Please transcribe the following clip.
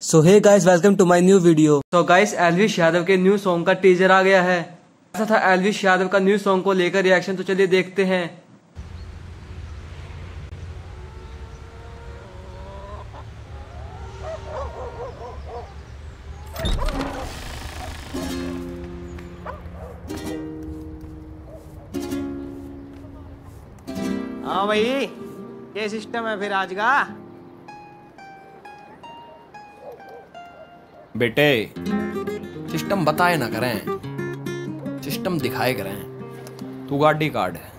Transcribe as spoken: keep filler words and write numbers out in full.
So hey guys, welcome to my new video. तो guys, Elvish Yadav के new song का teaser आ गया है। ऐसा था एल्विश यादव का न्यू सॉन्ग को लेकर रिएक्शन, तो चलिए देखते हैं। हाँ भाई, ये सिस्टम है फिर आज का। बेटे, सिस्टम बताए ना करें, सिस्टम दिखाए करें। तू गाड़ी काट है।